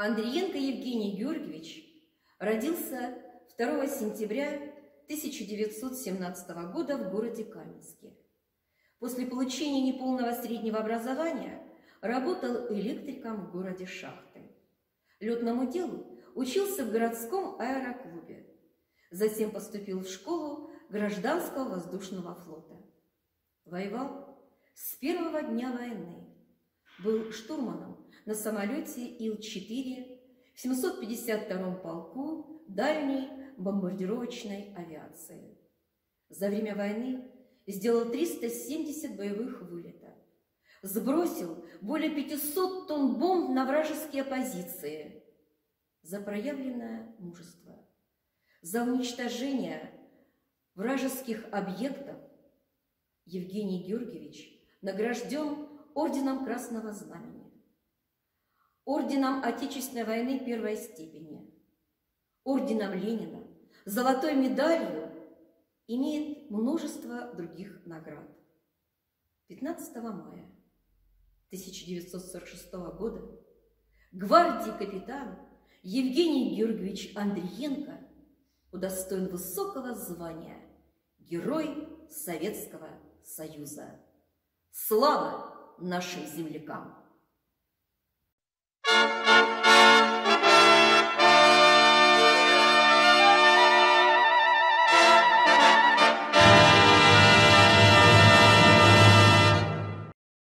Андриенко Евгений Георгиевич родился 2 сентября 1917 года в городе Каменске. После получения неполного среднего образования работал электриком в городе Шахты. Летному делу учился в городском аэроклубе. Затем поступил в школу гражданского воздушного флота. Воевал с первого дня войны. Был штурманом на самолете Ил-4 в 752-м полку дальней бомбардировочной авиации. За время войны сделал 370 боевых вылетов. Сбросил более 500 тонн бомб на вражеские позиции. За проявленное мужество, за уничтожение вражеских объектов Евгений Георгиевич награжден орденом Красного Знамени, орденом Отечественной войны первой степени, орденом Ленина, золотой медалью, имеет множество других наград. 15 мая 1946 года гвардии капитан Евгений Георгиевич Андриенко удостоен высокого звания Герой Советского Союза. Слава нашим землякам!